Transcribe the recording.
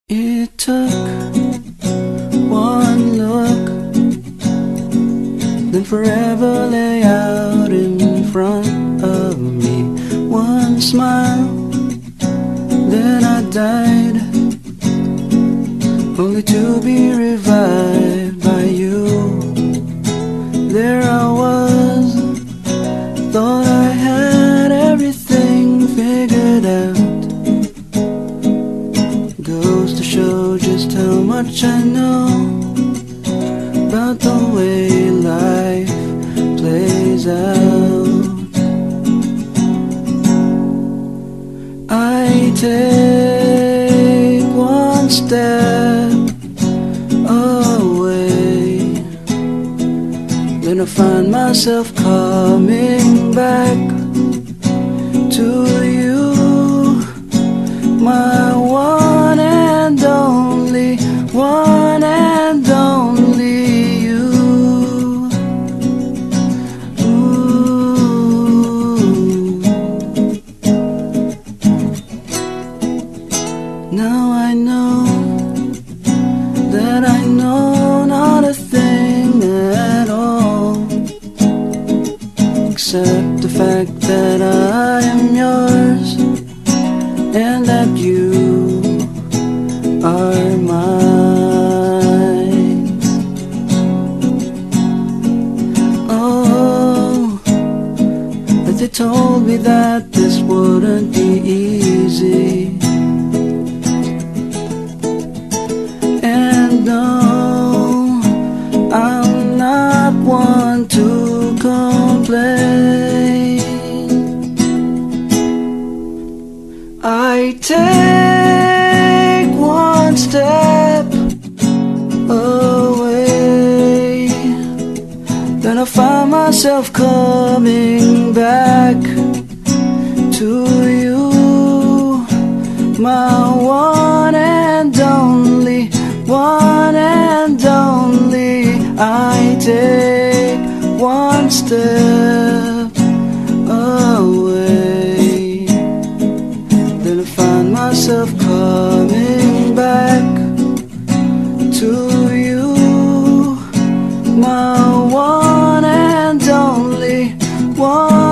It took one look, then forever lay out in front of me. One smile, then I died, only to be revived by you. There I was, thought I had everything figured out. Goes to show just how much I know about the way life plays out. I take one step away, then I find myself coming back to you, my one and only, one and only you. Ooh. Now I know that I know not a thing at all, except the fact that I am yours and that you are mine. Oh, but they told me that this wouldn't be easy. And no, I'm not one to complain. I take one step away, then I find myself coming back to you, my one and only, one and only. I take one step away, then I find myself coming back to you, my one and only, one